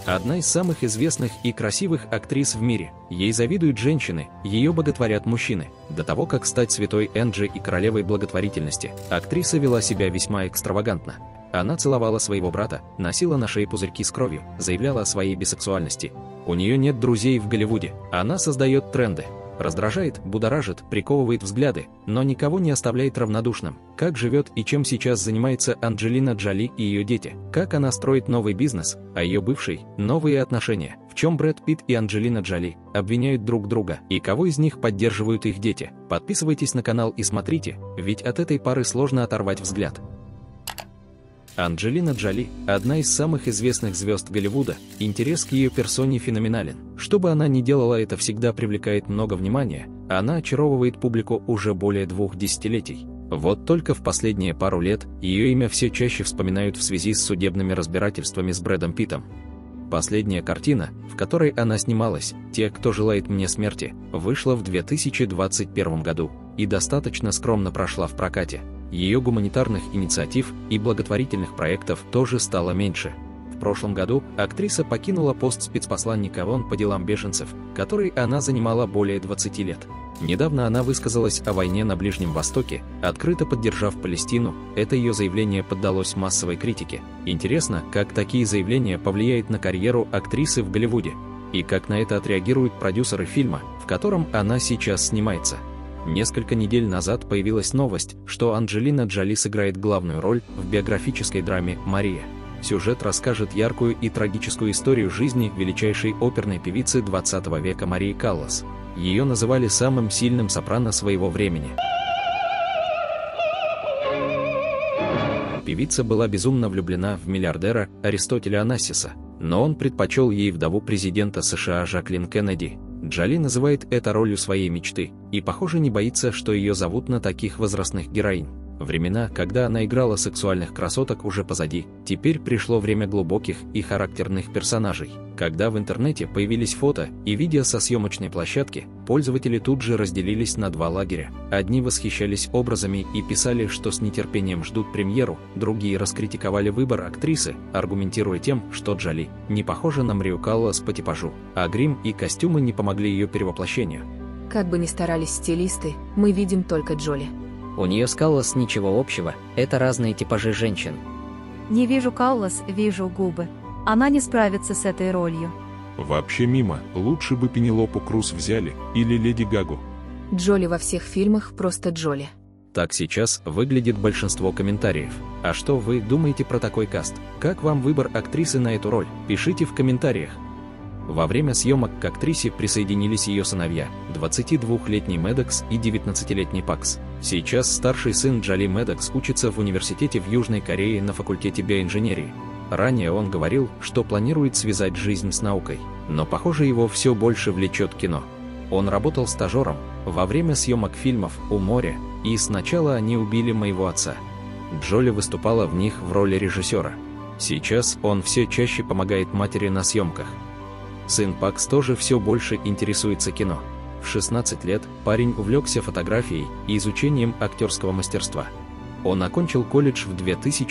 Одна из самых известных и красивых актрис в мире. Ей завидуют женщины, ее боготворят мужчины. До того, как стать святой Энджи и королевой благотворительности, актриса вела себя весьма экстравагантно. Она целовала своего брата, носила на шее пузырьки с кровью, заявляла о своей бисексуальности. У нее нет друзей в Голливуде, она создает тренды. Раздражает, будоражит, приковывает взгляды, но никого не оставляет равнодушным. Как живет и чем сейчас занимается Анджелина Джоли и ее дети? Как она строит новый бизнес, а ее бывший – новые отношения? В чем Брэд Питт и Анджелина Джоли обвиняют друг друга и кого из них поддерживают их дети? Подписывайтесь на канал и смотрите, ведь от этой пары сложно оторвать взгляд. Анджелина Джоли – одна из самых известных звезд Голливуда, интерес к ее персоне феноменален. Что бы она ни делала, это всегда привлекает много внимания, она очаровывает публику уже более 2 десятилетий. Вот только в последние пару лет ее имя все чаще вспоминают в связи с судебными разбирательствами с Брэдом Питтом. Последняя картина, в которой она снималась, «Те, кто желает мне смерти», вышла в 2021 году и достаточно скромно прошла в прокате. Ее гуманитарных инициатив и благотворительных проектов тоже стало меньше. В прошлом году актриса покинула пост спецпосланника ООН по делам беженцев, который она занимала более 20 лет. Недавно она высказалась о войне на Ближнем Востоке, открыто поддержав Палестину. Это ее заявление поддалось массовой критике. Интересно, как такие заявления повлияют на карьеру актрисы в Голливуде, и как на это отреагируют продюсеры фильма, в котором она сейчас снимается. Несколько недель назад появилась новость, что Анджелина Джоли сыграет главную роль в биографической драме «Мария». Сюжет расскажет яркую и трагическую историю жизни величайшей оперной певицы 20 века Марии Каллас. Ее называли самым сильным сопрано своего времени. Певица была безумно влюблена в миллиардера Аристотеля Онассиса, но он предпочел ей вдову президента США Жаклин Кеннеди. Джоли называет это ролью своей мечты и, похоже, не боится, что ее зовут на таких возрастных героинь. Времена, когда она играла сексуальных красоток, уже позади. Теперь пришло время глубоких и характерных персонажей. Когда в интернете появились фото и видео со съемочной площадки, пользователи тут же разделились на 2 лагеря. Одни восхищались образами и писали, что с нетерпением ждут премьеру, другие раскритиковали выбор актрисы, аргументируя тем, что Джоли не похожа на Марию Каллас по типажу, а грим и костюмы не помогли ее перевоплощению. Как бы ни старались стилисты, мы видим только Джоли. У нее с Каллас ничего общего, это разные типажи женщин. Не вижу Каллас, вижу губы. Она не справится с этой ролью. Вообще мимо, лучше бы Пенелопу Круз взяли, или Леди Гагу. Джоли во всех фильмах просто Джоли. Так сейчас выглядит большинство комментариев. А что вы думаете про такой каст? Как вам выбор актрисы на эту роль? Пишите в комментариях. Во время съемок к актрисе присоединились ее сыновья, 22-летний Мэддокс и 19-летний Пакс. Сейчас старший сын Джоли Мэддокс учится в университете в Южной Корее на факультете биоинженерии. Ранее он говорил, что планирует связать жизнь с наукой, но, похоже, его все больше влечет кино. Он работал стажером во время съемок фильмов «У моря» и «Сначала они убили моего отца». Джоли выступала в них в роли режиссера. Сейчас он все чаще помогает матери на съемках. Сын Пакс тоже все больше интересуется кино. В 16 лет парень увлекся фотографией и изучением актерского мастерства. Он окончил колледж в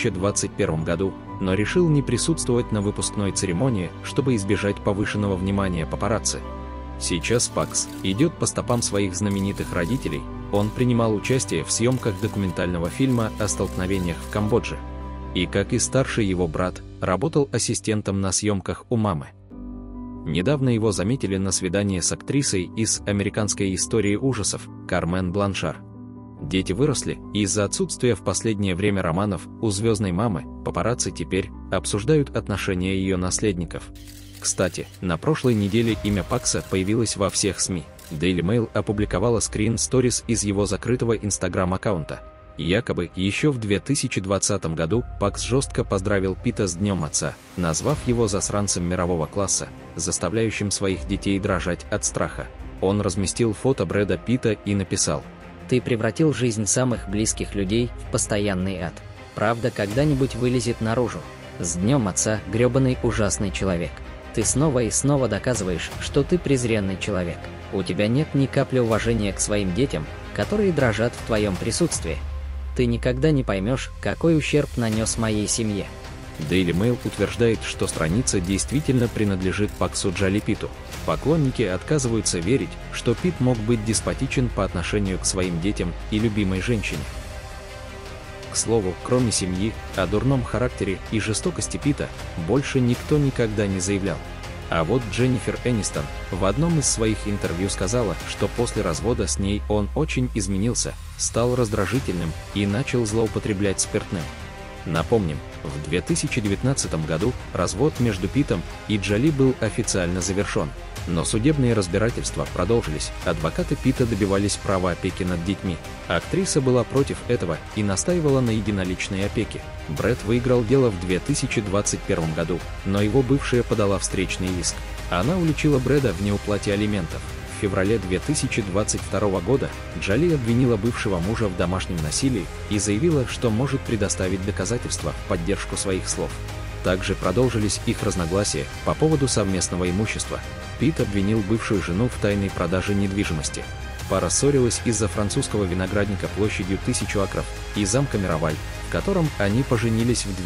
2021 году, но решил не присутствовать на выпускной церемонии, чтобы избежать повышенного внимания папарацци. Сейчас Пакс идет по стопам своих знаменитых родителей. Он принимал участие в съемках документального фильма о столкновениях в Камбодже. И, как и старший его брат, работал ассистентом на съемках у мамы. Недавно его заметили на свидании с актрисой из «Американской истории ужасов» Кармен Бланшар. Дети выросли, и из-за отсутствия в последнее время романов у звездной мамы папарацци теперь обсуждают отношения ее наследников. Кстати, на прошлой неделе имя Пакса появилось во всех СМИ. Daily Mail опубликовала скрин-сторис из его закрытого Instagram-аккаунта. Якобы еще в 2020 году Пакс жестко поздравил Питта с Днем Отца, назвав его засранцем мирового класса, заставляющим своих детей дрожать от страха. Он разместил фото Брэда Питта и написал: Ты превратил жизнь самых близких людей в постоянный ад. Правда когда-нибудь вылезет наружу. С Днем Отца, гребаный ужасный человек. Ты снова и снова доказываешь, что ты презренный человек. У тебя нет ни капли уважения к своим детям, которые дрожат в твоем присутствии. Ты никогда не поймешь, какой ущерб нанес моей семье. Daily Mail утверждает, что страница действительно принадлежит Паксу Джоли Питту. Поклонники отказываются верить, что Питт мог быть деспотичен по отношению к своим детям и любимой женщине. К слову, кроме семьи, о дурном характере и жестокости Питта больше никто никогда не заявлял. А вот Дженнифер Энистон в одном из своих интервью сказала, что после развода с ней он очень изменился, стал раздражительным и начал злоупотреблять спиртным. Напомним, в 2019 году развод между Питтом и Джоли был официально завершен. Но судебные разбирательства продолжились, адвокаты Питта добивались права опеки над детьми. Актриса была против этого и настаивала на единоличной опеке. Брэд выиграл дело в 2021 году, но его бывшая подала встречный иск. Она уличила Брэда в неуплате алиментов. В феврале 2022 года Джоли обвинила бывшего мужа в домашнем насилии и заявила, что может предоставить доказательства в поддержку своих слов. Также продолжились их разногласия по поводу совместного имущества. Питт обвинил бывшую жену в тайной продаже недвижимости. Пара ссорилась из-за французского виноградника площадью 1000 акров и замка Мироваль, в котором они поженились в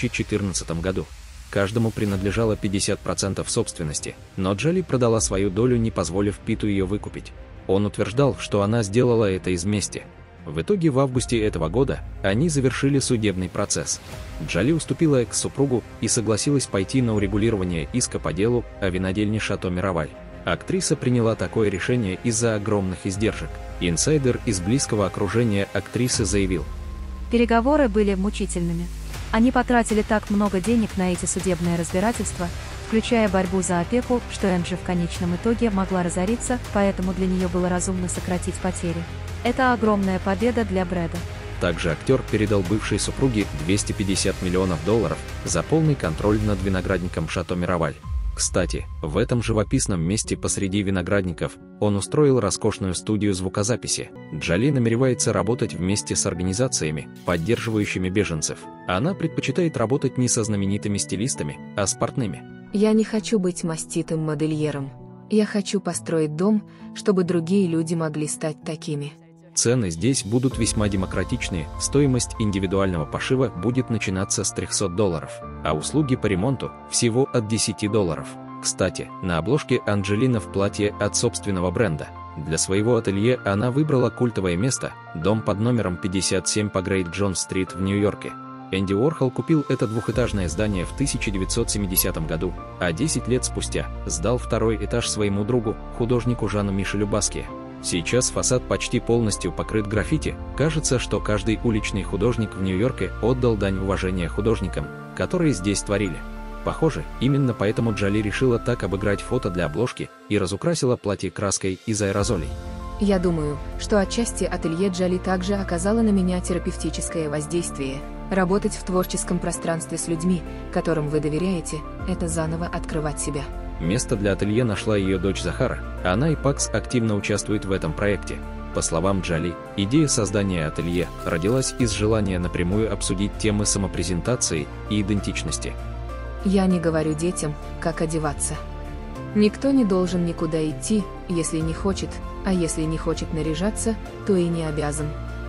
2014 году. Каждому принадлежало 50% собственности, но Джоли продала свою долю, не позволив Питту ее выкупить. Он утверждал, что она сделала это из мести. В итоге в августе этого года они завершили судебный процесс. Джоли уступила экс-супругу и согласилась пойти на урегулирование иска по делу о винодельне Шато Мироваль. Актриса приняла такое решение из-за огромных издержек. Инсайдер из близкого окружения актрисы заявил: Переговоры были мучительными. Они потратили так много денег на эти судебные разбирательства, включая борьбу за опеку, что Энджи в конечном итоге могла разориться, поэтому для нее было разумно сократить потери. Это огромная победа для Брэда. Также актер передал бывшей супруге $250 миллионов за полный контроль над виноградником Шато Мироваль. Кстати, в этом живописном месте посреди виноградников он устроил роскошную студию звукозаписи. Джоли намеревается работать вместе с организациями, поддерживающими беженцев. Она предпочитает работать не со знаменитыми стилистами, а с портными. Я не хочу быть маститым модельером. Я хочу построить дом, чтобы другие люди могли стать такими. Цены здесь будут весьма демократичные, стоимость индивидуального пошива будет начинаться с $300, а услуги по ремонту всего от $10. Кстати, на обложке Анджелина в платье от собственного бренда. Для своего ателье она выбрала культовое место – дом под номером 57 по Грейт Джонс-стрит в Нью-Йорке. Энди Уорхол купил это двухэтажное здание в 1970 году, а 10 лет спустя сдал второй этаж своему другу, художнику Жану Мишелю Баске. Сейчас фасад почти полностью покрыт граффити. Кажется, что каждый уличный художник в Нью-Йорке отдал дань уважения художникам, которые здесь творили. Похоже, именно поэтому Джоли решила так обыграть фото для обложки и разукрасила платье краской из аэрозолей. Я думаю, что отчасти ателье Джоли также оказало на меня терапевтическое воздействие. Работать в творческом пространстве с людьми, которым вы доверяете, это заново открывать себя. Место для ателье нашла ее дочь Захара. Она и Пакс активно участвуют в этом проекте. По словам Джоли, идея создания ателье родилась из желания напрямую обсудить темы самопрезентации и идентичности. Я не говорю детям, как одеваться. Никто не должен никуда идти, если не хочет, а если не хочет наряжаться, то и не обязан.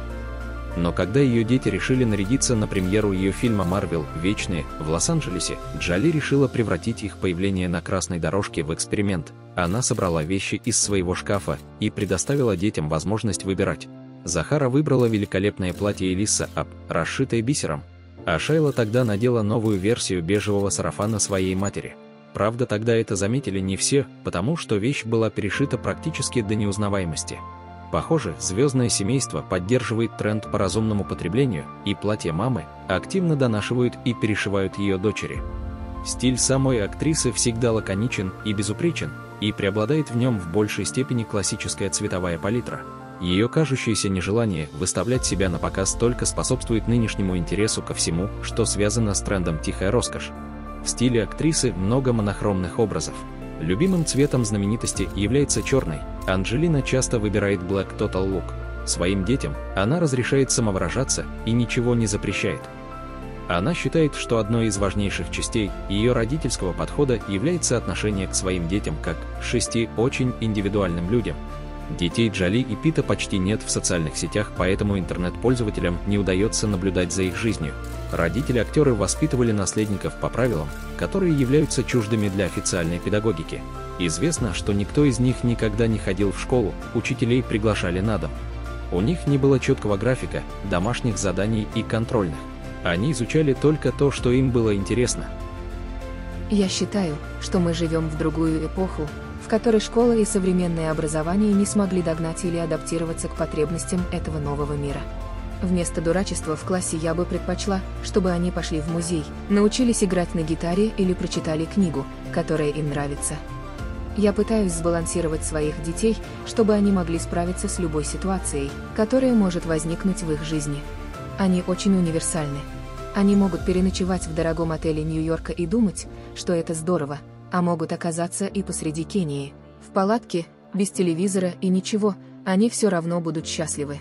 Но когда ее дети решили нарядиться на премьеру ее фильма «Марвел. Вечные» в Лос-Анджелесе, Джоли решила превратить их появление на красной дорожке в эксперимент. Она собрала вещи из своего шкафа и предоставила детям возможность выбирать. Захара выбрала великолепное платье Элисса Ап, расшитое бисером, а Шайла тогда надела новую версию бежевого сарафана своей матери. Правда, тогда это заметили не все, потому что вещь была перешита практически до неузнаваемости. Похоже, звездное семейство поддерживает тренд по разумному потреблению, и платья мамы активно донашивают и перешивают ее дочери. Стиль самой актрисы всегда лаконичен и безупречен, и преобладает в нем в большей степени классическая цветовая палитра. Ее кажущееся нежелание выставлять себя на показ только способствует нынешнему интересу ко всему, что связано с трендом «тихая роскошь». В стиле актрисы много монохромных образов. Любимым цветом знаменитости является черный. Анджелина часто выбирает Black Total Look. Своим детям она разрешает самовыражаться и ничего не запрещает. Она считает, что одной из важнейших частей ее родительского подхода является отношение к своим детям как к 6 очень индивидуальным людям. Детей Джоли и Питта почти нет в социальных сетях, поэтому интернет-пользователям не удается наблюдать за их жизнью. Родители-актеры воспитывали наследников по правилам, которые являются чуждыми для официальной педагогики. Известно, что никто из них никогда не ходил в школу, учителей приглашали на дом. У них не было четкого графика, домашних заданий и контрольных. Они изучали только то, что им было интересно. Я считаю, что мы живем в другую эпоху, в которой школа и современное образование не смогли догнать или адаптироваться к потребностям этого нового мира. Вместо дурачества в классе я бы предпочла, чтобы они пошли в музей, научились играть на гитаре или прочитали книгу, которая им нравится. Я пытаюсь сбалансировать своих детей, чтобы они могли справиться с любой ситуацией, которая может возникнуть в их жизни. Они очень универсальны. Они могут переночевать в дорогом отеле Нью-Йорка и думать, что это здорово, а могут оказаться и посреди Кении, в палатке, без телевизора и ничего, они все равно будут счастливы.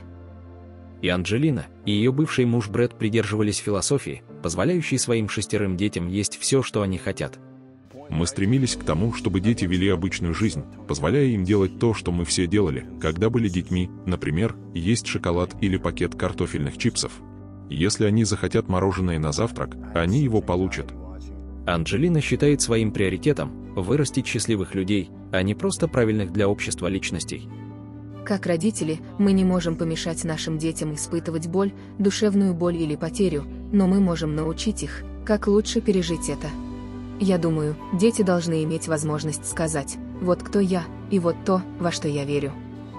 И Анджелина, и ее бывший муж Брэд придерживались философии, позволяющей своим 6 детям есть все, что они хотят. Мы стремились к тому, чтобы дети вели обычную жизнь, позволяя им делать то, что мы все делали, когда были детьми, например, есть шоколад или пакет картофельных чипсов. Если они захотят мороженое на завтрак, они его получат. Анджелина считает своим приоритетом вырастить счастливых людей, а не просто правильных для общества личностей. Как родители, мы не можем помешать нашим детям испытывать боль, душевную боль или потерю, но мы можем научить их, как лучше пережить это. Я думаю, дети должны иметь возможность сказать: вот кто я, и вот то, во что я верю.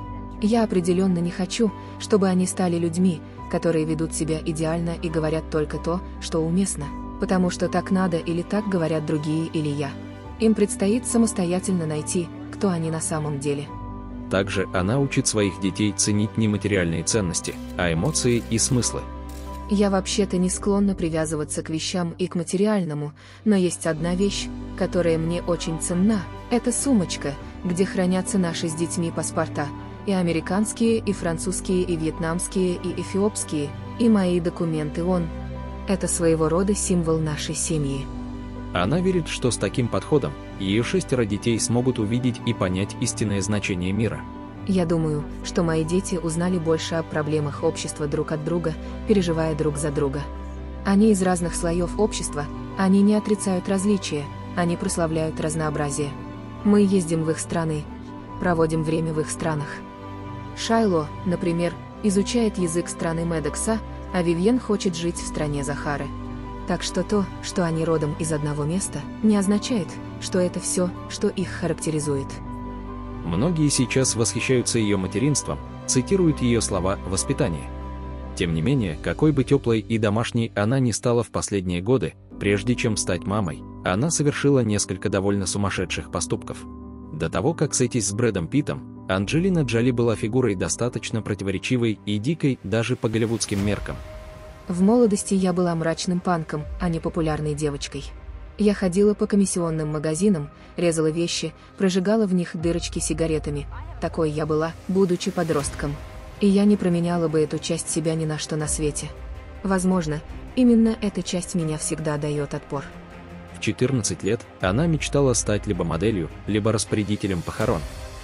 Я определенно не хочу, чтобы они стали людьми, которые ведут себя идеально и говорят только то, что уместно, потому что так надо или так говорят другие или я. Им предстоит самостоятельно найти, кто они на самом деле. Также она учит своих детей ценить не материальные ценности, а эмоции и смыслы. Я вообще-то не склонна привязываться к вещам и к материальному, но есть одна вещь, которая мне очень ценна. Это сумочка, где хранятся наши с детьми паспорта, и американские, и французские, и вьетнамские, и эфиопские, и мои документы. Это своего рода символ нашей семьи. Она верит, что с таким подходом ее 6 детей смогут увидеть и понять истинное значение мира. Я думаю, что мои дети узнали больше о проблемах общества друг от друга, переживая друг за друга. Они из разных слоев общества, они не отрицают различия, они прославляют разнообразие. Мы ездим в их страны, проводим время в их странах. Шайло, например, изучает язык страны Медекса, а Вивьен хочет жить в стране Захары. Так что то, что они родом из одного места, не означает, что это все, что их характеризует. Многие сейчас восхищаются ее материнством, цитируют ее слова «воспитание». Тем не менее, какой бы теплой и домашней она ни стала в последние годы, прежде чем стать мамой, она совершила несколько довольно сумасшедших поступков. До того, как сойтись с Брэдом Питтом, Анджелина Джоли была фигурой достаточно противоречивой и дикой даже по голливудским меркам. В молодости я была мрачным панком, а не популярной девочкой. Я ходила по комиссионным магазинам, резала вещи, прожигала в них дырочки сигаретами. Такой я была, будучи подростком. И я не променяла бы эту часть себя ни на что на свете. Возможно, именно эта часть меня всегда дает отпор. В 14 лет она мечтала стать либо моделью, либо распорядителем похорон.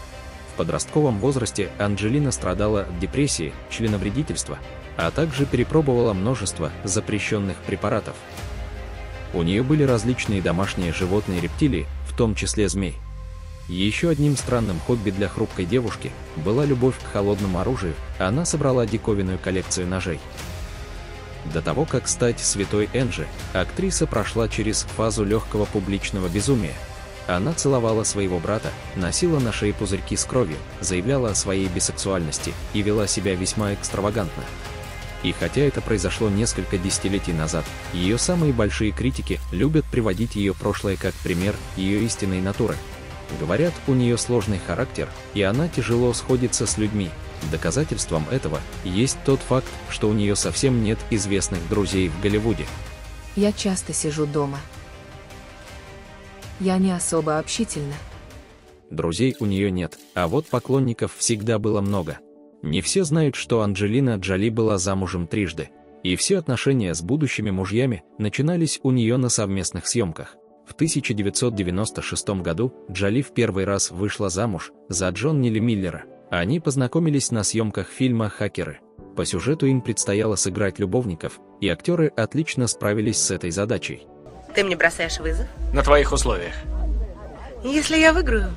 В подростковом возрасте Анджелина страдала от депрессии, членовредительства, а также перепробовала множество запрещенных препаратов. У нее были различные домашние животные рептилии, в том числе змей. Еще одним странным хобби для хрупкой девушки была любовь к холодному оружию, она собрала диковинную коллекцию ножей. До того, как стать святой Энджи, актриса прошла через фазу легкого публичного безумия. Она целовала своего брата, носила на шее пузырьки с кровью, заявляла о своей бисексуальности и вела себя весьма экстравагантно. И хотя это произошло несколько десятилетий назад, ее самые большие критики любят приводить ее прошлое как пример ее истинной натуры. Говорят, у нее сложный характер, и она тяжело сходится с людьми. Доказательством этого есть тот факт, что у нее совсем нет известных друзей в Голливуде. Я часто сижу дома. Я не особо общительна. Друзей у нее нет, а вот поклонников всегда было много. Не все знают, что Анджелина Джоли была замужем трижды, и все отношения с будущими мужьями начинались у нее на совместных съемках. В 1996 году Джоли в первый раз вышла замуж за Джонни Ли Миллера, Они познакомились на съемках фильма «Хакеры». По сюжету им предстояло сыграть любовников, и актеры отлично справились с этой задачей. Ты мне бросаешь вызов? На твоих условиях. Если я выиграю,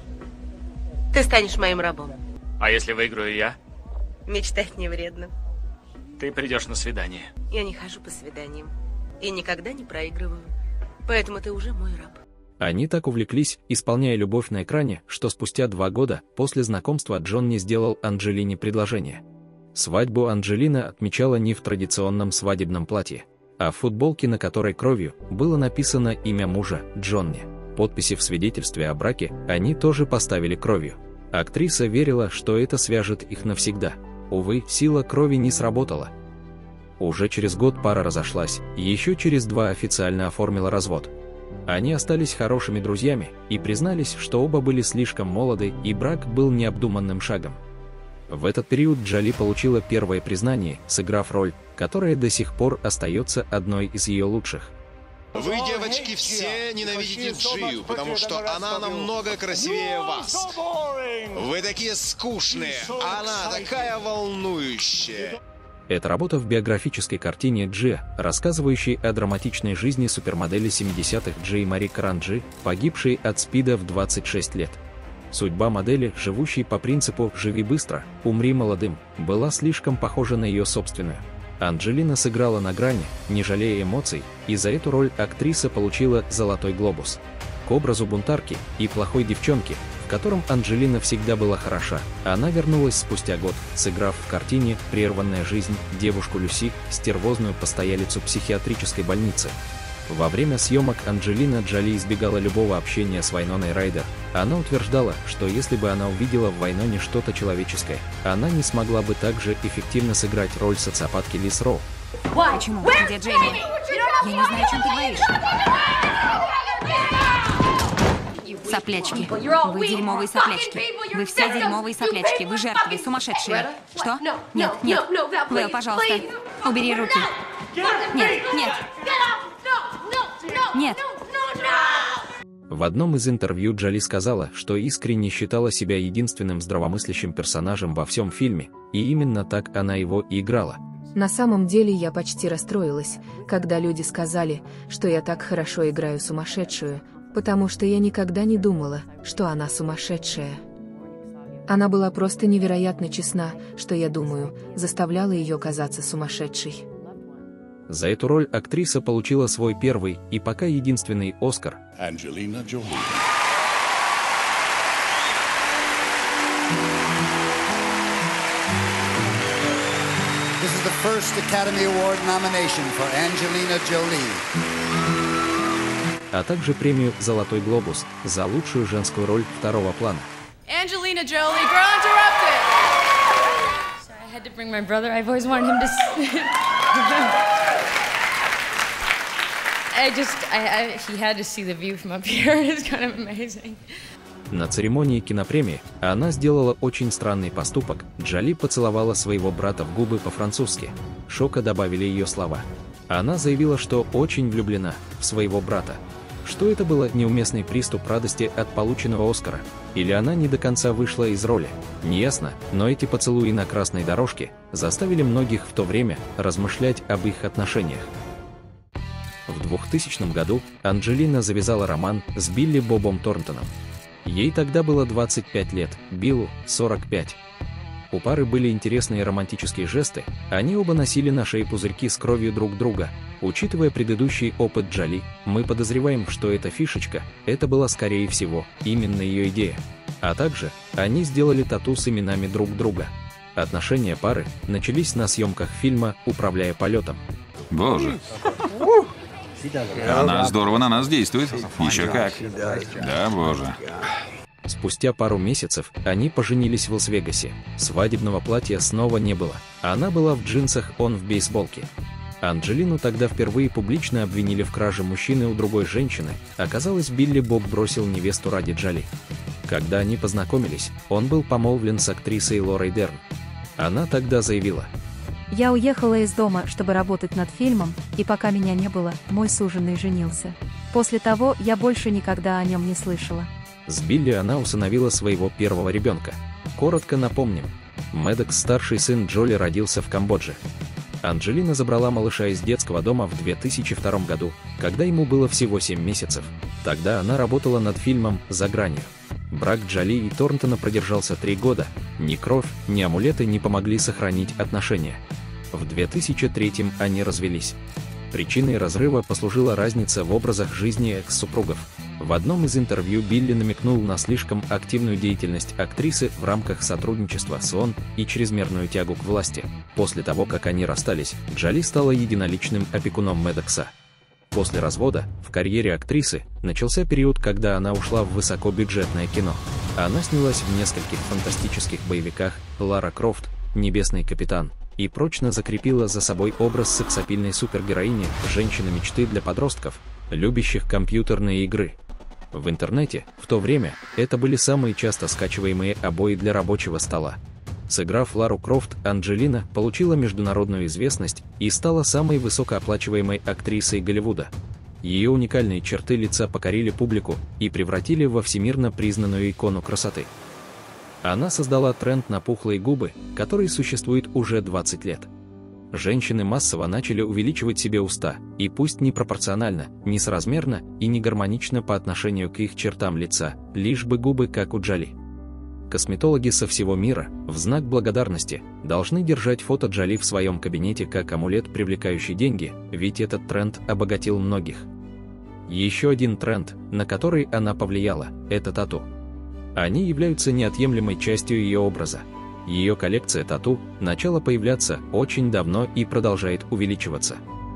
ты станешь моим рабом. А если выиграю я? Мечтать не вредно. Ты придешь на свидание. Я не хожу по свиданиям и никогда не проигрываю. Поэтому ты уже мой раб. Они так увлеклись, исполняя любовь на экране, что спустя 2 года после знакомства Джон не сделал Анджелине предложение. Свадьбу Анджелина отмечала не в традиционном свадебном платье, а в футболке, на которой кровью было написано имя мужа – Джонни. Подписи в свидетельстве о браке они тоже поставили кровью. Актриса верила, что это свяжет их навсегда. Увы, сила крови не сработала. Уже через год пара разошлась, еще через 2 официально оформила развод. Они остались хорошими друзьями и признались, что оба были слишком молоды и брак был необдуманным шагом. В этот период Джоли получила первое признание, сыграв роль, которая до сих пор остается одной из ее лучших. Вы, девочки, все ненавидите Джию, потому что она намного красивее вас. Вы такие скучные, а она такая волнующая. Это работа в биографической картине Джия, рассказывающей о драматичной жизни супермодели 70-х Джи Мари Каранджи, погибшей от СПИДа в 26 лет. Судьба модели, живущей по принципу «живи быстро, умри молодым», была слишком похожа на ее собственную. Анджелина сыграла на грани, не жалея эмоций, и за эту роль актриса получила «Золотой глобус». К образу бунтарки и плохой девчонки, в котором Анджелина всегда была хороша, она вернулась спустя год, сыграв в картине «Прерванная жизнь» девушку Люси, стервозную постоялицу психиатрической больницы. Во время съемок Анджелина Джоли избегала любого общения с Вайноной Райдер. Она утверждала, что если бы она увидела в Вайноне что-то человеческое, она не смогла бы так же эффективно сыграть роль социопатки Лиз Роу. Почему? Где Джейми? Я не знаю, о чем ты говоришь. Соплячки. Вы дерьмовые соплячки. Вы все дерьмовые соплячки. Вы жертвы, сумасшедшие. Что? Нет, нет. Вэл, пожалуйста, убери руки. Нет, нет. Нет. В одном из интервью Джоли сказала, что искренне считала себя единственным здравомыслящим персонажем во всем фильме, и именно так она его и играла. На самом деле я почти расстроилась, когда люди сказали, что я так хорошо играю сумасшедшую, потому что я никогда не думала, что она сумасшедшая. Она была просто невероятно честна, что я думаю, заставляла ее казаться сумасшедшей. За эту роль актриса получила свой первый и пока единственный Оскар. Angelina Jolie. This is the first Academy Award nomination for Angelina Jolie. А также премию «Золотой глобус» за лучшую женскую роль второго плана. Angelina Jolie, girl interrupted! Sorry, I had to bring my brother. I've always wanted him to... he had to see the view from up here. It's kind of amazing. На церемонии кинопремии она сделала очень странный поступок. Джоли поцеловала своего брата в губы по-французски. Шока добавили ее слова. Она заявила, что очень влюблена в своего брата. Что это было неуместный приступ радости от полученного Оскара? Или она не до конца вышла из роли? Неясно, но эти поцелуи на красной дорожке заставили многих в то время размышлять об их отношениях. В 2000 году Анджелина завязала роман с Билли Бобом Торнтоном. Ей тогда было 25 лет, Биллу – 45. У пары были интересные романтические жесты, они оба носили на шее пузырьки с кровью друг друга. Учитывая предыдущий опыт Джоли, мы подозреваем, что эта фишечка – это была, скорее всего, именно ее идея. А также они сделали тату с именами друг друга. Отношения пары начались на съемках фильма «Управляя полетом». Боже. Она здорово на нас действует. Еще как. Да, боже. Спустя пару месяцев они поженились в Лас-Вегасе. Свадебного платья снова не было. Она была в джинсах, он в бейсболке. Анджелину тогда впервые публично обвинили в краже мужчины у другой женщины. Оказалось, Билли Боб бросил невесту ради Джоли. Когда они познакомились, он был помолвлен с актрисой Лорой Дерн. Она тогда заявила: «Я уехала из дома, чтобы работать над фильмом, и пока меня не было, мой суженый женился. После того я больше никогда о нем не слышала». С Билли она усыновила своего первого ребенка. Коротко напомним. Мэддокс, старший сын Джоли, родился в Камбодже. Анджелина забрала малыша из детского дома в 2002 году, когда ему было всего 7 месяцев. Тогда она работала над фильмом «За гранью». Брак Джоли и Торнтона продержался 3 года. Ни кровь, ни амулеты не помогли сохранить отношения. В 2003 они развелись. Причиной разрыва послужила разница в образах жизни экс-супругов. В одном из интервью Билли намекнул на слишком активную деятельность актрисы в рамках сотрудничества с ООН и чрезмерную тягу к власти. После того, как они расстались, Джоли стала единоличным опекуном Мэддокса. После развода в карьере актрисы начался период, когда она ушла в высокобюджетное кино. Она снялась в нескольких фантастических боевиках «Лара Крофт», «Небесный капитан» и прочно закрепила за собой образ сексапильной супергероини, женщины мечты для подростков, любящих компьютерные игры. В интернете в то время это были самые часто скачиваемые обои для рабочего стола. Сыграв Лару Крофт, Анджелина получила международную известность и стала самой высокооплачиваемой актрисой Голливуда. Ее уникальные черты лица покорили публику и превратили во всемирно признанную икону красоты. Она создала тренд на пухлые губы, который существует уже 20 лет. Женщины массово начали увеличивать себе уста, и пусть не пропорционально, несоразмерно и не гармонично по отношению к их чертам лица, лишь бы губы как у Джоли. Косметологи со всего мира, в знак благодарности, должны держать фото Джоли в своем кабинете как амулет, привлекающий деньги, ведь этот тренд обогатил многих. Еще один тренд, на который она повлияла, это тату. Они являются неотъемлемой частью ее образа. Ее коллекция тату начала появляться очень давно и продолжает увеличиваться.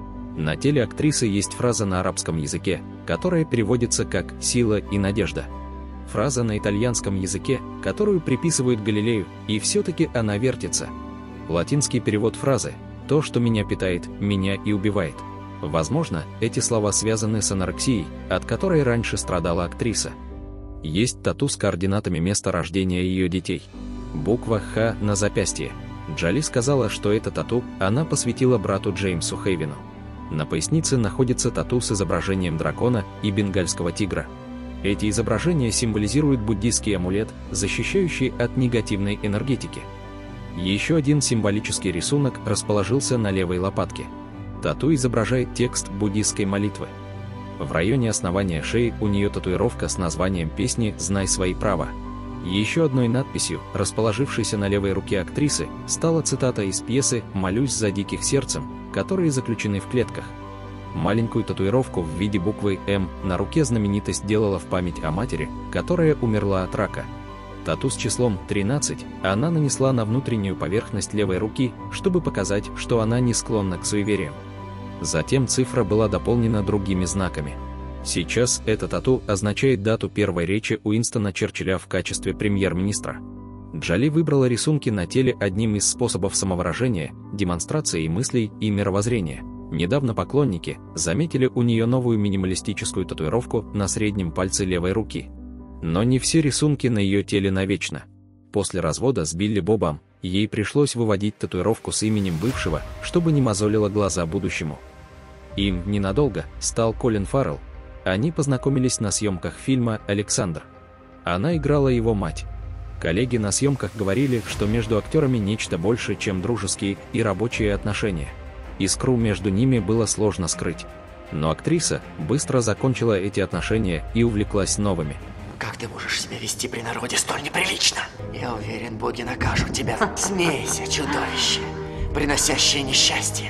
На теле актрисы есть фраза на арабском языке, которая переводится как «сила и надежда». Фраза на итальянском языке, которую приписывают Галилею, и все-таки она вертится. Латинский перевод фразы «то, что меня питает, меня и убивает». Возможно, эти слова связаны с анорексией, от которой раньше страдала актриса. Есть тату с координатами места рождения ее детей. Буква «Х» на запястье. Джоли сказала, что это тату она посвятила брату Джеймсу Хейвену. На пояснице находится тату с изображением дракона и бенгальского тигра. Эти изображения символизируют буддийский амулет, защищающий от негативной энергетики. Еще один символический рисунок расположился на левой лопатке. Тату изображает текст буддийской молитвы. В районе основания шеи у нее татуировка с названием песни «Знай свои права». Еще одной надписью, расположившейся на левой руке актрисы, стала цитата из пьесы «Молюсь за диких сердцем», которые заключены в клетках. Маленькую татуировку в виде буквы «М» на руке знаменитость делала в память о матери, которая умерла от рака. Тату с числом 13 она нанесла на внутреннюю поверхность левой руки, чтобы показать, что она не склонна к суевериям. Затем цифра была дополнена другими знаками. Сейчас это тату означает дату первой речи Уинстона Черчилля в качестве премьер-министра. Джоли выбрала рисунки на теле одним из способов самовыражения, демонстрации мыслей и мировоззрения. Недавно поклонники заметили у нее новую минималистическую татуировку на среднем пальце левой руки. Но не все рисунки на ее теле навечно. После развода с Билли Бобом ей пришлось выводить татуировку с именем бывшего, чтобы не мозолило глаза будущему. Им ненадолго стал Колин Фаррелл. Они познакомились на съемках фильма «Александр». Она играла его мать. Коллеги на съемках говорили, что между актерами нечто больше, чем дружеские и рабочие отношения. Искру между ними было сложно скрыть. Но актриса быстро закончила эти отношения и увлеклась новыми. Как ты можешь себя вести при народе столь неприлично? Я уверен, боги накажут тебя. Смейся, чудовище, приносящее несчастье.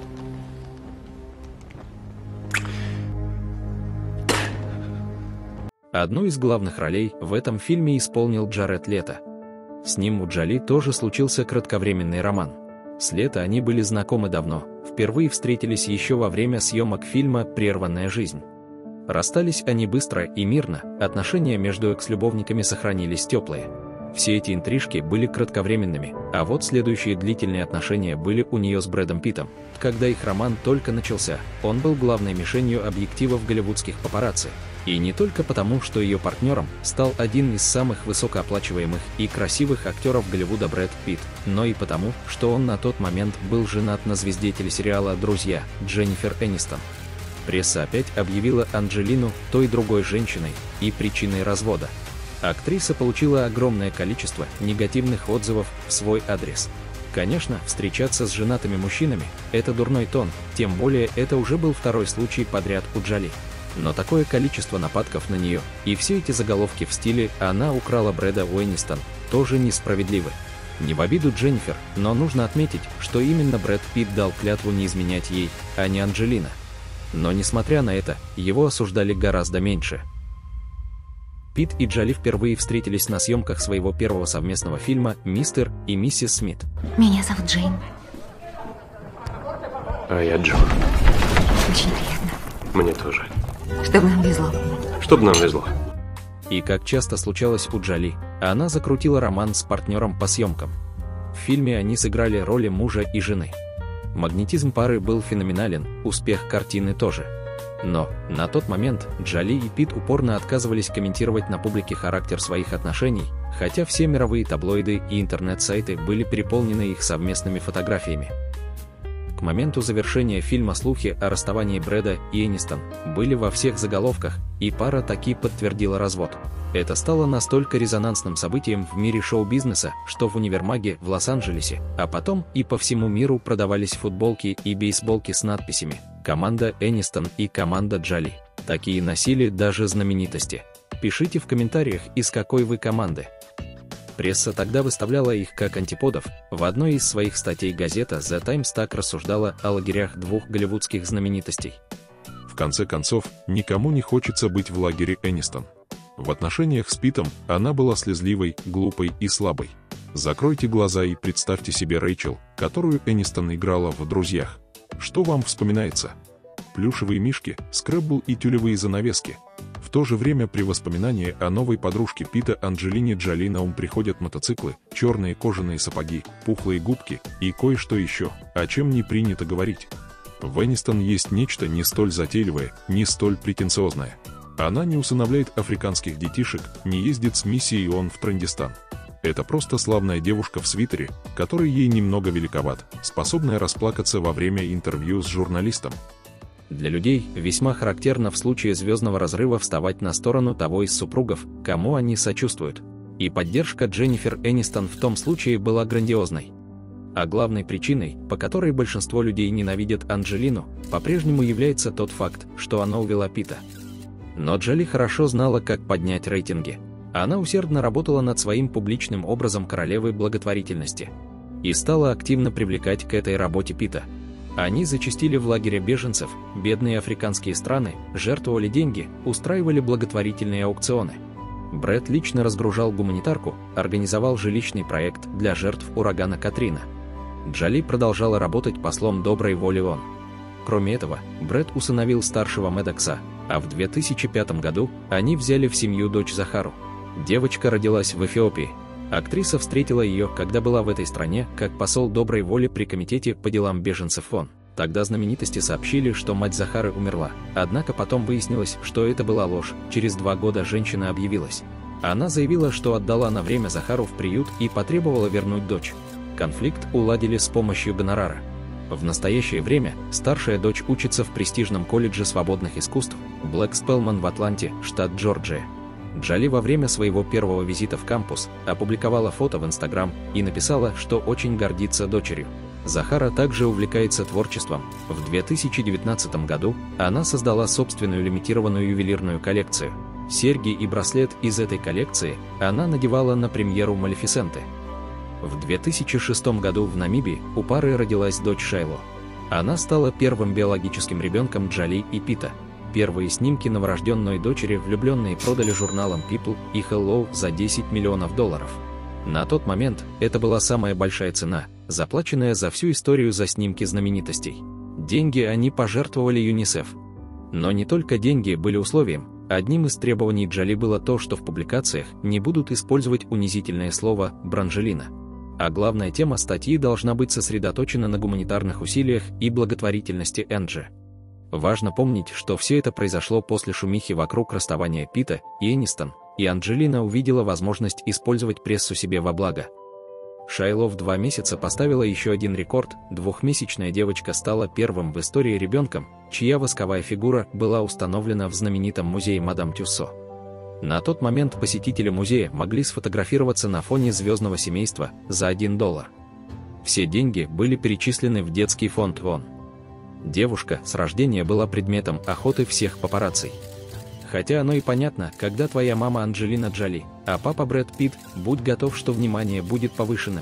Одну из главных ролей в этом фильме исполнил Джаред Лето. С ним у Джоли тоже случился кратковременный роман. С Лето они были знакомы давно, впервые встретились еще во время съемок фильма «Прерванная жизнь». Расстались они быстро и мирно, отношения между экс-любовниками сохранились теплые. Все эти интрижки были кратковременными, а вот следующие длительные отношения были у нее с Брэдом Питтом. Когда их роман только начался, он был главной мишенью объективов голливудских папарацци. И не только потому, что ее партнером стал один из самых высокооплачиваемых и красивых актеров Голливуда Брэд Питт, но и потому, что он на тот момент был женат на звезде телесериала «Друзья» Дженнифер Энистон. Пресса опять объявила Анджелину той другой женщиной и причиной развода. Актриса получила огромное количество негативных отзывов в свой адрес. Конечно, встречаться с женатыми мужчинами – это дурной тон, тем более это уже был второй случай подряд у Джоли. Но такое количество нападков на нее и все эти заголовки в стиле «она украла Брэда у Энистон» тоже несправедливы. Не в обиду Дженнифер, но нужно отметить, что именно Брэд Питт дал клятву не изменять ей, а не Анджелина. Но несмотря на это, его осуждали гораздо меньше. Питт и Джоли впервые встретились на съемках своего первого совместного фильма «Мистер и миссис Смит». Меня зовут Джейн. А я Джон. Очень приятно. Мне тоже. Чтобы нам везло. Чтобы нам везло. И как часто случалось у Джоли, она закрутила роман с партнером по съемкам. В фильме они сыграли роли мужа и жены. Магнетизм пары был феноменален, успех картины тоже. Но на тот момент Джоли и Питт упорно отказывались комментировать на публике характер своих отношений, хотя все мировые таблоиды и интернет-сайты были переполнены их совместными фотографиями. К моменту завершения фильма слухи о расставании Брэда и Энистон были во всех заголовках, и пара таки подтвердила развод. Это стало настолько резонансным событием в мире шоу-бизнеса, что в универмаге в Лос-Анджелесе, а потом и по всему миру продавались футболки и бейсболки с надписями «Команда Энистон» и «Команда Джоли». Такие носили даже знаменитости. Пишите в комментариях, из какой вы команды. Пресса тогда выставляла их как антиподов. В одной из своих статей газета The Times так рассуждала о лагерях двух голливудских знаменитостей. В конце концов, никому не хочется быть в лагере Энистон. В отношениях с Питтом она была слезливой, глупой и слабой. Закройте глаза и представьте себе Рэйчел, которую Энистон играла в «Друзьях». Что вам вспоминается? Плюшевые мишки, скреббл и тюлевые занавески. В то же время при воспоминании о новой подружке Питта Анджелине Джоли на ум приходят мотоциклы, черные кожаные сапоги, пухлые губки и кое-что еще, о чем не принято говорить. В Энистон есть нечто не столь затейливое, не столь претенциозное. Она не усыновляет африканских детишек, не ездит с миссией ООН в Трандистан. Это просто славная девушка в свитере, который ей немного великоват, способная расплакаться во время интервью с журналистом. Для людей весьма характерно в случае звездного разрыва вставать на сторону того из супругов, кому они сочувствуют. И поддержка Дженнифер Энистон в том случае была грандиозной. А главной причиной, по которой большинство людей ненавидят Анджелину, по-прежнему является тот факт, что она увела Питта. Но Джоли хорошо знала, как поднять рейтинги. Она усердно работала над своим публичным образом королевы благотворительности и стала активно привлекать к этой работе Питта. Они зачастили в лагере беженцев, бедные африканские страны, жертвовали деньги, устраивали благотворительные аукционы. Брэд лично разгружал гуманитарку, организовал жилищный проект для жертв урагана Катрина. Джоли продолжала работать послом доброй воли ООН. Кроме этого, Брэд усыновил старшего Медокса, а в 2005 году они взяли в семью дочь Захару. Девочка родилась в Эфиопии. Актриса встретила ее, когда была в этой стране, как посол доброй воли при Комитете по делам беженцев ООН. Тогда знаменитости сообщили, что мать Захары умерла. Однако потом выяснилось, что это была ложь. Через 2 года женщина объявилась. Она заявила, что отдала на время Захару в приют и потребовала вернуть дочь. Конфликт уладили с помощью гонорара. В настоящее время старшая дочь учится в престижном колледже свободных искусств Блэк Спелман в Атланте, штат Джорджия. Джоли во время своего первого визита в кампус опубликовала фото в Instagram и написала, что очень гордится дочерью. Захара также увлекается творчеством. В 2019 году она создала собственную лимитированную ювелирную коллекцию. Серьги и браслет из этой коллекции она надевала на премьеру «Малефисенты». В 2006 году в Намибии у пары родилась дочь Шайло. Она стала первым биологическим ребенком Джоли и Питта. Первые снимки новорожденной дочери влюбленные продали журналам People и Hello за $10 миллионов. На тот момент это была самая большая цена, заплаченная за всю историю за снимки знаменитостей. Деньги они пожертвовали ЮНИСЕФ. Но не только деньги были условием. Одним из требований Джоли было то, что в публикациях не будут использовать унизительное слово «бранжелина». А главная тема статьи должна быть сосредоточена на гуманитарных усилиях и благотворительности Энджи. Важно помнить, что все это произошло после шумихи вокруг расставания Питта и Энистон, и Анджелина увидела возможность использовать прессу себе во благо. Шайло в 2 месяца поставила еще один рекорд. 2-месячная девочка стала первым в истории ребенком, чья восковая фигура была установлена в знаменитом музее Мадам Тюссо. На тот момент посетители музея могли сфотографироваться на фоне звездного семейства за $1. Все деньги были перечислены в детский фонд ООН. Девушка с рождения была предметом охоты всех папарацци. Хотя оно и понятно, когда твоя мама Анджелина Джоли, а папа Брэд Питт, будь готов, что внимание будет повышенным.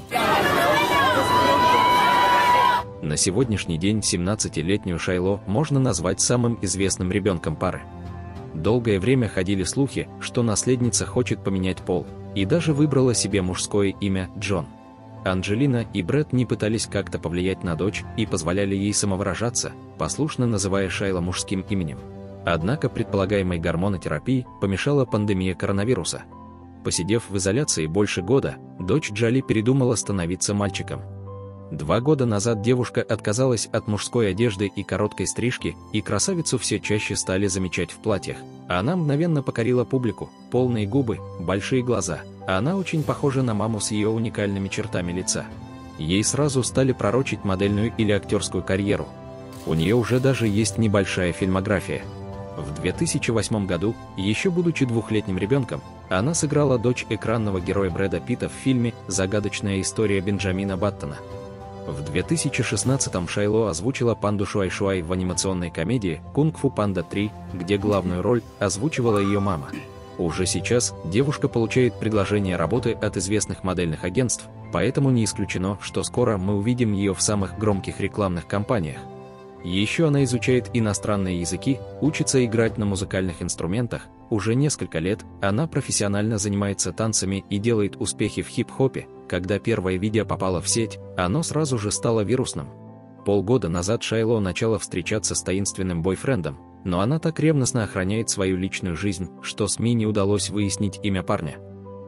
На сегодняшний день 17-летнюю Шайло можно назвать самым известным ребенком пары. Долгое время ходили слухи, что наследница хочет поменять пол, и даже выбрала себе мужское имя Джон. Анджелина и Брэд не пытались как-то повлиять на дочь и позволяли ей самовыражаться, послушно называя Шайло мужским именем. Однако предполагаемой гормонотерапии помешала пандемия коронавируса. Посидев в изоляции больше года, дочь Джоли передумала становиться мальчиком. 2 года назад девушка отказалась от мужской одежды и короткой стрижки, и красавицу все чаще стали замечать в платьях. Она мгновенно покорила публику, полные губы, большие глаза. Она очень похожа на маму с ее уникальными чертами лица. Ей сразу стали пророчить модельную или актерскую карьеру. У нее уже даже есть небольшая фильмография. В 2008 году, еще будучи 2-летним ребенком, она сыграла дочь экранного героя Брэда Питта в фильме «Загадочная история Бенджамина Баттона». В 2016-м Шайло озвучила панду Шуай-Шуай в анимационной комедии «Кунг-фу Панда 3», где главную роль озвучивала ее мама. Уже сейчас девушка получает предложения работы от известных модельных агентств, поэтому не исключено, что скоро мы увидим ее в самых громких рекламных кампаниях. Еще она изучает иностранные языки, учится играть на музыкальных инструментах. Уже несколько лет она профессионально занимается танцами и делает успехи в хип-хопе. Когда первое видео попало в сеть, оно сразу же стало вирусным. Полгода назад Шайло начала встречаться с таинственным бойфрендом, но она так ревностно охраняет свою личную жизнь, что СМИ не удалось выяснить имя парня.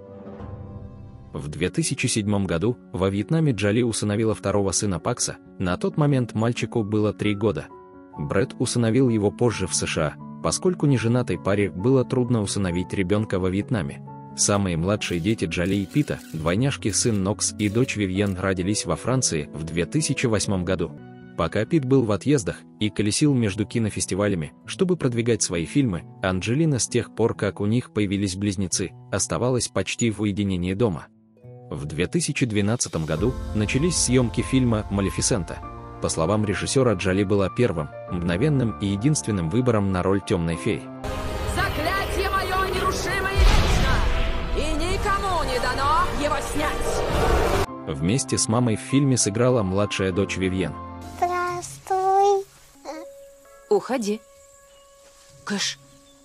В 2007 году во Вьетнаме Джоли усыновила второго сына Пакса, на тот момент мальчику было 3 года. Брэд усыновил его позже в США, поскольку неженатой паре было трудно усыновить ребенка во Вьетнаме. Самые младшие дети Джоли и Питта, двойняшки сын Нокс и дочь Вивьен, родились во Франции в 2008 году. Пока Питт был в отъездах и колесил между кинофестивалями, чтобы продвигать свои фильмы, Анджелина с тех пор, как у них появились близнецы, оставалась почти в уединении дома. В 2012 году начались съемки фильма «Малефисента». По словам режиссера, Джоли была первым, мгновенным и единственным выбором на роль темной феи. Заклятие мое нерушимо и вечно, и никому не дано его снять. Вместе с мамой в фильме сыграла младшая дочь Вивьен. Здравствуй. Уходи. Кэш.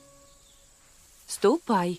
Ступай.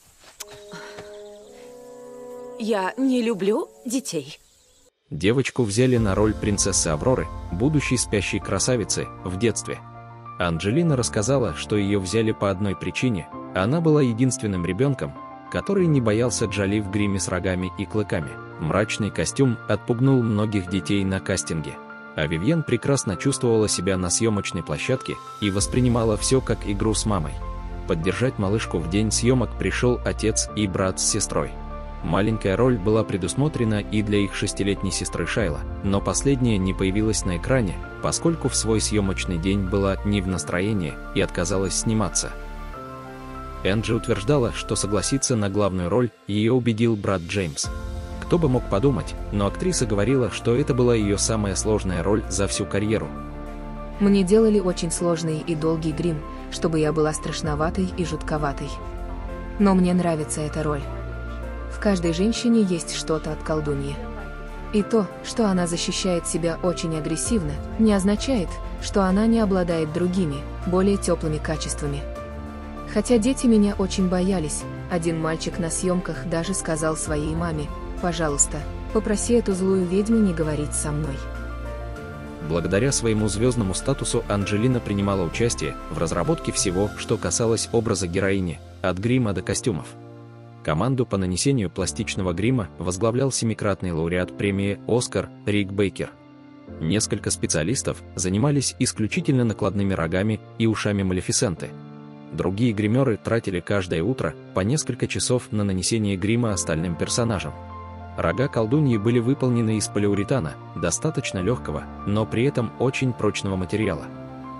Я не люблю детей. Девочку взяли на роль принцессы Авроры, будущей спящей красавицы, в детстве. Анджелина рассказала, что ее взяли по одной причине: она была единственным ребенком, который не боялся Джоли в гриме с рогами и клыками. Мрачный костюм отпугнул многих детей на кастинге. А Вивьен прекрасно чувствовала себя на съемочной площадке и воспринимала все как игру с мамой. Поддержать малышку в день съемок пришел отец и брат с сестрой. Маленькая роль была предусмотрена и для их 6-летней сестры Шайло, но последняя не появилась на экране, поскольку в свой съемочный день была не в настроении и отказалась сниматься. Энджи утверждала, что согласиться на главную роль ее убедил брат Джеймс. Кто бы мог подумать, но актриса говорила, что это была ее самая сложная роль за всю карьеру. Мне делали очень сложный и долгий грим, чтобы я была страшноватой и жутковатой. Но мне нравится эта роль. В каждой женщине есть что-то от колдуньи. И то, что она защищает себя очень агрессивно, не означает, что она не обладает другими, более теплыми качествами. Хотя дети меня очень боялись, один мальчик на съемках даже сказал своей маме: «Пожалуйста, попроси эту злую ведьму не говорить со мной». Благодаря своему звездному статусу Анджелина принимала участие в разработке всего, что касалось образа героини, от грима до костюмов. Команду по нанесению пластичного грима возглавлял 7-кратный лауреат премии «Оскар» Рик Бейкер. Несколько специалистов занимались исключительно накладными рогами и ушами Малефисенты. Другие гримеры тратили каждое утро по несколько часов на нанесение грима остальным персонажам. Рога колдуньи были выполнены из полиуретана, достаточно легкого, но при этом очень прочного материала.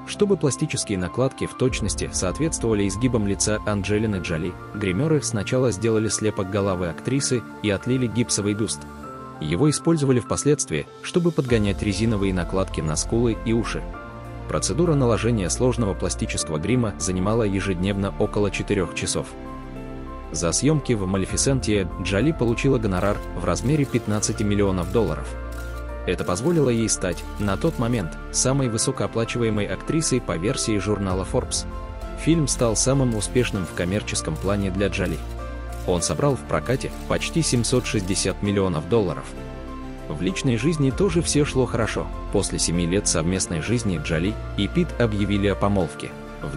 Чтобы пластические накладки в точности соответствовали изгибам лица Анджелины Джоли, гримеры сначала сделали слепок головы актрисы и отлили гипсовый бюст. Его использовали впоследствии, чтобы подгонять резиновые накладки на скулы и уши. Процедура наложения сложного пластического грима занимала ежедневно около 4 часов. За съемки в «Малефисенте» Джоли получила гонорар в размере $15 миллионов. Это позволило ей стать, на тот момент, самой высокооплачиваемой актрисой по версии журнала Forbes. Фильм стал самым успешным в коммерческом плане для Джоли. Он собрал в прокате почти $760 миллионов. В личной жизни тоже все шло хорошо. После 7 лет совместной жизни Джоли и Питт объявили о помолвке. В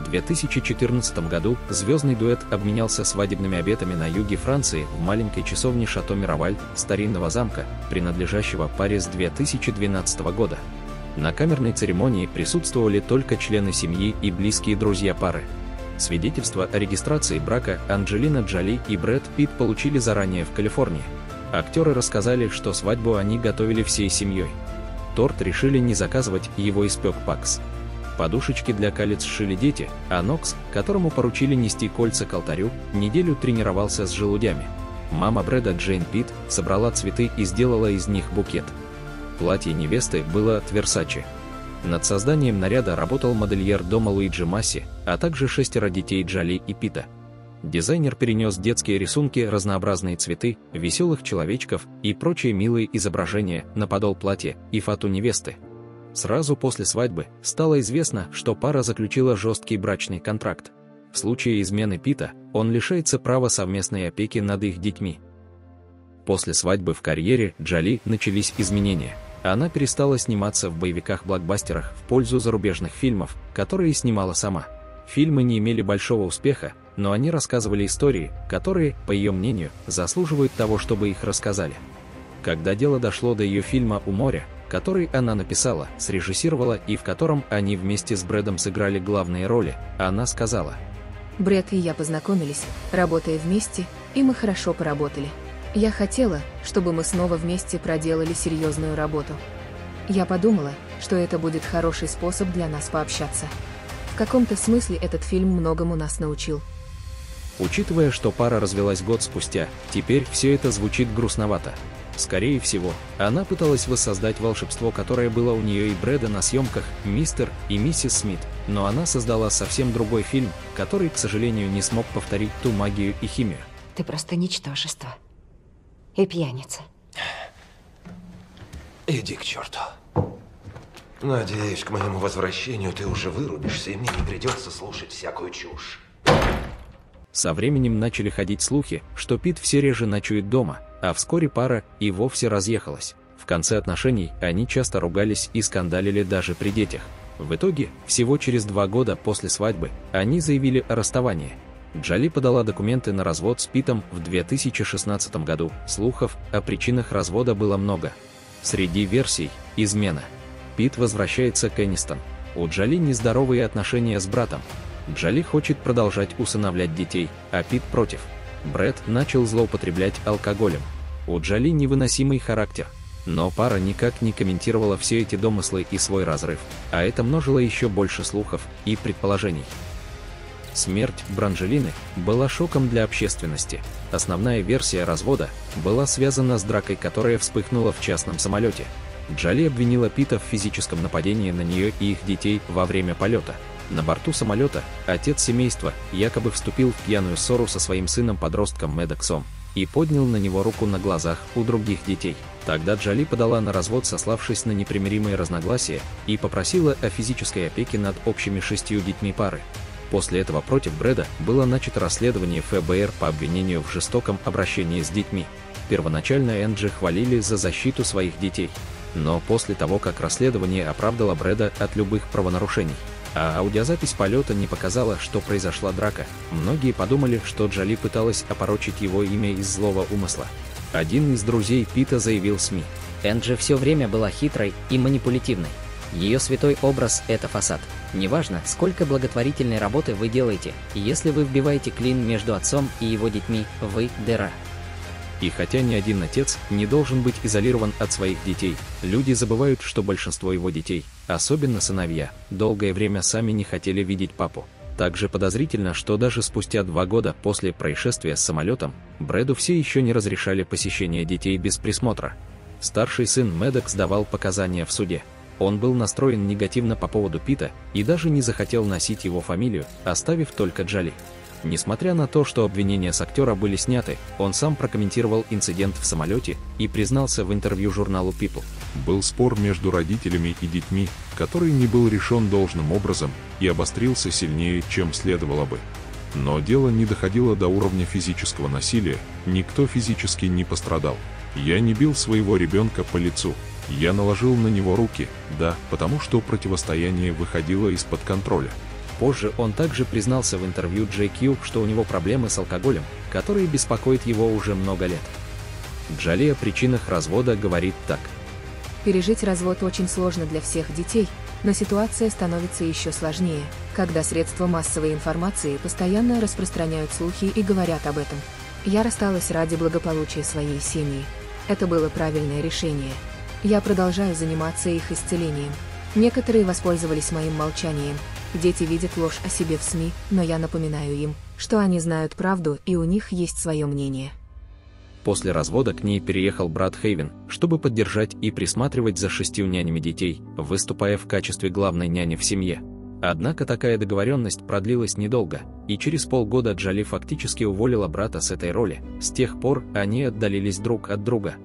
2014 году звездный дуэт обменялся свадебными обетами на юге Франции в маленькой часовне Шато Мироваль, старинного замка, принадлежащего паре с 2012 года. На камерной церемонии присутствовали только члены семьи и близкие друзья пары. Свидетельство о регистрации брака Анджелина Джоли и Брэд Питт получили заранее в Калифорнии. Актеры рассказали, что свадьбу они готовили всей семьей. Торт решили не заказывать, его испек Пакс. Подушечки для колец сшили дети, а Нокс, которому поручили нести кольца к алтарю, неделю тренировался с желудями. Мама Брэда, Джейн Питт, собрала цветы и сделала из них букет. Платье невесты было от Versace. Над созданием наряда работал модельер дома Луиджи Масси, а также 6 детей Джоли и Питта. Дизайнер перенес детские рисунки, разнообразные цветы, веселых человечков и прочие милые изображения на подол платья и фату невесты. Сразу после свадьбы стало известно, что пара заключила жесткий брачный контракт. В случае измены Питта он лишается права совместной опеки над их детьми. После свадьбы в карьере Джоли начались изменения. Она перестала сниматься в боевиках-блокбастерах в пользу зарубежных фильмов, которые снимала сама. Фильмы не имели большого успеха, но они рассказывали истории, которые, по ее мнению, заслуживают того, чтобы их рассказали. Когда дело дошло до ее фильма «У моря», который она написала, срежиссировала и в котором они вместе с Брэдом сыграли главные роли, она сказала: «Брэд и я познакомились, работая вместе, и мы хорошо поработали. Я хотела, чтобы мы снова вместе проделали серьезную работу. Я подумала, что это будет хороший способ для нас пообщаться. В каком-то смысле этот фильм многому нас научил». Учитывая, что пара развелась год спустя, теперь все это звучит грустновато. Скорее всего, она пыталась воссоздать волшебство, которое было у нее и Брэда на съемках «Мистер и миссис Смит», но она создала совсем другой фильм, который, к сожалению, не смог повторить ту магию и химию. Ты просто ничтожество. И пьяница. Иди к черту. Надеюсь, к моему возвращению ты уже вырубишься, и мне не придется слушать всякую чушь. Со временем начали ходить слухи, что Питт все реже ночует дома, а вскоре пара и вовсе разъехалась. В конце отношений они часто ругались и скандалили даже при детях. В итоге, всего через 2 года после свадьбы, они заявили о расставании. Джоли подала документы на развод с Питтом в 2016 году. Слухов о причинах развода было много. Среди версий – измена. Питт возвращается к Энистон. У Джоли нездоровые отношения с братом. Джоли хочет продолжать усыновлять детей, а Питт против. Брэд начал злоупотреблять алкоголем. У Джоли невыносимый характер. Но пара никак не комментировала все эти домыслы и свой разрыв, а это множило еще больше слухов и предположений. Смерть Бранжелины была шоком для общественности. Основная версия развода была связана с дракой, которая вспыхнула в частном самолете. Джоли обвинила Питта в физическом нападении на нее и их детей во время полета. На борту самолета отец семейства якобы вступил в пьяную ссору со своим сыном-подростком Медоксом и поднял на него руку на глазах у других детей. Тогда Джоли подала на развод, сославшись на непримиримые разногласия, и попросила о физической опеке над общими 6 детьми пары. После этого против Брэда было начато расследование ФБР по обвинению в жестоком обращении с детьми. Первоначально Энджи хвалили за защиту своих детей. Но после того, как расследование оправдало Брэда от любых правонарушений, а аудиозапись полета не показала, что произошла драка, многие подумали, что Джоли пыталась опорочить его имя из злого умысла. Один из друзей Питта заявил СМИ: Энджи все время была хитрой и манипулятивной. Ее святой образ – это фасад. Неважно, сколько благотворительной работы вы делаете, если вы вбиваете клин между отцом и его детьми, вы – дыра. И хотя ни один отец не должен быть изолирован от своих детей, люди забывают, что большинство его детей, особенно сыновья, долгое время сами не хотели видеть папу. Также подозрительно, что даже спустя 2 года после происшествия с самолетом, Брэду все еще не разрешали посещение детей без присмотра. Старший сын Медокс давал показания в суде. Он был настроен негативно по поводу Пита и даже не захотел носить его фамилию, оставив только Джоли. Несмотря на то, что обвинения с актера были сняты, он сам прокомментировал инцидент в самолете и признался в интервью журналу People. Был спор между родителями и детьми, который не был решен должным образом и обострился сильнее, чем следовало бы. Но дело не доходило до уровня физического насилия, никто физически не пострадал. Я не бил своего ребенка по лицу, я наложил на него руки, да, потому что противостояние выходило из-под контроля. Позже он также признался в интервью JQ, что у него проблемы с алкоголем, которые беспокоят его уже много лет. Джоли о причинах развода говорит так. Пережить развод очень сложно для всех детей, но ситуация становится еще сложнее, когда средства массовой информации постоянно распространяют слухи и говорят об этом. Я рассталась ради благополучия своей семьи. Это было правильное решение. Я продолжаю заниматься их исцелением. Некоторые воспользовались моим молчанием. Дети видят ложь о себе в СМИ, но я напоминаю им, что они знают правду и у них есть свое мнение. После развода к ней переехал брат Хейвен, чтобы поддержать и присматривать за 6 нянями детей, выступая в качестве главной няни в семье. Однако такая договоренность продлилась недолго, и через полгода Джоли фактически уволила брата с этой роли. С тех пор они отдалились друг от друга.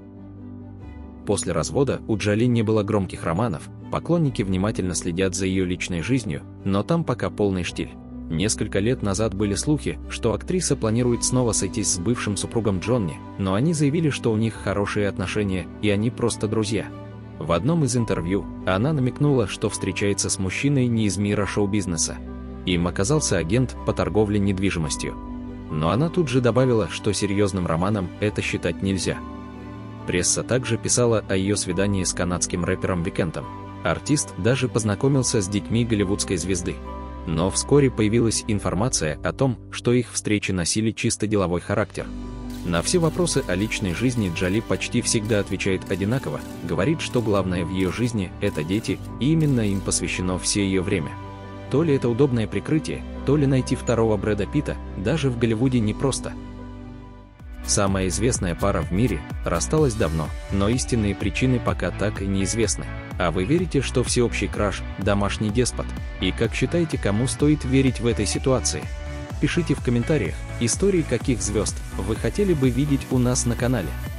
После развода у Джоли не было громких романов, поклонники внимательно следят за ее личной жизнью, но там пока полный штиль. Несколько лет назад были слухи, что актриса планирует снова сойтись с бывшим супругом Джонни, но они заявили, что у них хорошие отношения и они просто друзья. В одном из интервью она намекнула, что встречается с мужчиной не из мира шоу-бизнеса. Им оказался агент по торговле недвижимостью. Но она тут же добавила, что серьезным романом это считать нельзя. Пресса также писала о ее свидании с канадским рэпером Викентом. Артист даже познакомился с детьми голливудской звезды. Но вскоре появилась информация о том, что их встречи носили чисто деловой характер. На все вопросы о личной жизни Джоли почти всегда отвечает одинаково, говорит, что главное в ее жизни – это дети, и именно им посвящено все ее время. То ли это удобное прикрытие, то ли найти второго Брэда Питта даже в Голливуде непросто. Самая известная пара в мире рассталась давно, но истинные причины пока так и неизвестны. А вы верите, что всеобщий краш – домашний деспот? И как считаете, кому стоит верить в этой ситуации? Пишите в комментариях, истории каких звезд вы хотели бы видеть у нас на канале.